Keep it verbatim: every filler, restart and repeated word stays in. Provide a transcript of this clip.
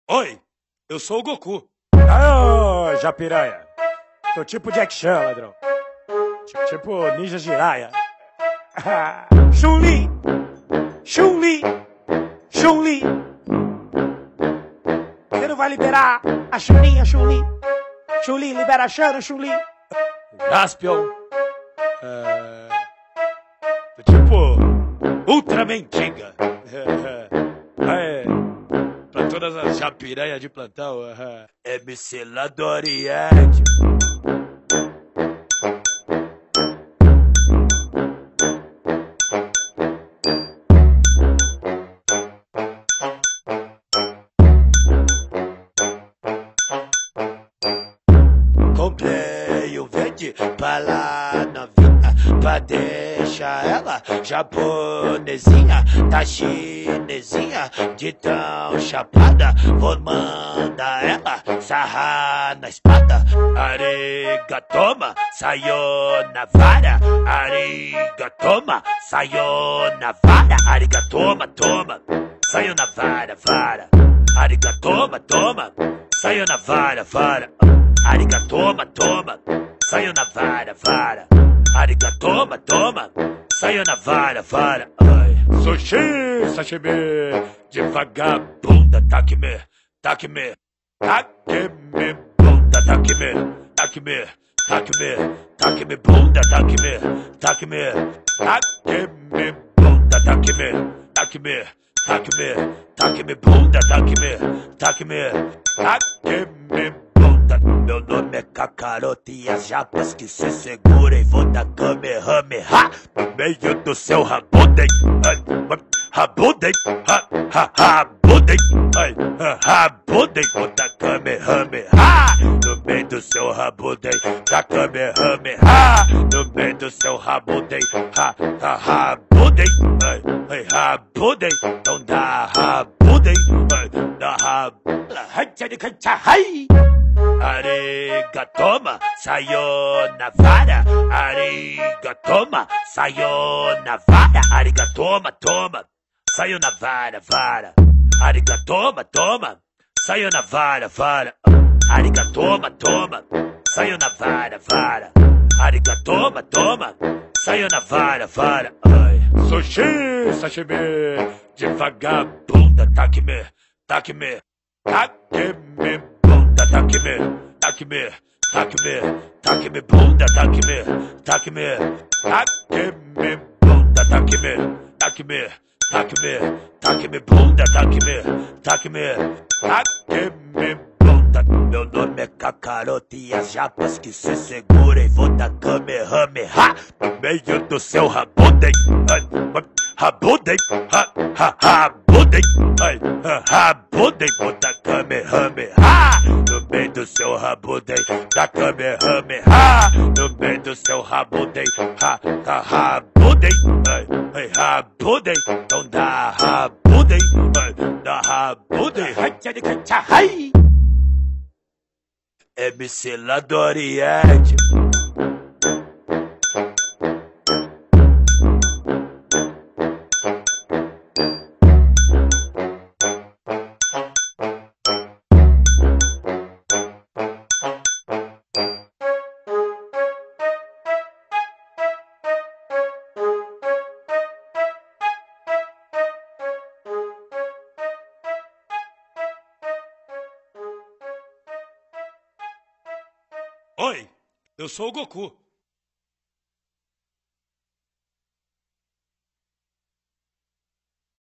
Oi, eu sou o Goku. Ô, Japiraia. Tô tipo Jack Chan, ladrão. Tipo, tipo Ninja Jiraiya. Chun-Li! Chun-Li! Chun-Li! Você não vai liberar a Chun-Li, a Chun-Li? Chun-Li, libera a Chan, Chun-Li! Jaspion. É... Tipo, Ultra Mendiga. É... Pra todas as japiranhas de plantão. M C Ladoriette. Comprei o verde pra lá novinha, pra deixar ela japonesinha, tá chinesinha, de tão chapada. Vou mandar ela sarrar na espada. Arigatoma, sayonara. Arigatoma, sayonara. Arigatoma, toma, sayonara, vara. Arigatoma, toma, sayonara, vara. Arigatoma, toma, sayonara, vara. Arigatoma, toma, sayonara, vara. Ai. Sushi, sashimi, de vagabunda, taque-me, taque-me, taque-me, bunda, taque-me, taque-me, taque-me, taque-me, bunda, taque-me, taque-me, taque-me, bunda, taque-me, taque-me, taque-me, taque-me, bunda, taque-me, taque-me, taque-me, bunda. Meu nome é Kakaroto e as japas que se segurem vou dar Kamehameha no meio do seu rabudem. Rabudem, ha, ha, rabudem, ai, rabudem, vou dar Kamehameha no meio do seu rabudem. Da Kamehameha no meio do seu rabudem. Ha, ha, rabudem, ai, ai, rabudem, então dá rabudem, ai, dá rabudem. Arigatoma, sayonara. Arigatoma, sayonara. Arigatoma, toma, sayonara, vara. Arigatoma, toma, sayonara, vara. Arigatoma, toma, sayonara, vara. Arigatoma, toma, sayonara, vara. Ai. Sushi, sashimi, de vagabunda, taque-me, taque-me, taque-me, bunda, taque-me, taque-me, taque-me, taque-me, bunda, taque-me, taque-me, taque-me, bunda, taque-me, taque-me, taque-me, taque-me, bunda, taque-me, taque-me, taque-me, bunda. Meu nome é Kakaroto e as japas que se segurem vou dar Kamehameha no meio do seu rabudem. Rabudem, ha, ha, rabudem, ai, rabudem, vou dar Kamehameha no meio do seu rabudem. Da Kamehameha no meio do seu rabudem. Ha, ha, rabudem, ai, ai, rabudem, então dá rabudem, ai, dá rabudem. M C Ladoriette. Oi, eu sou o Goku.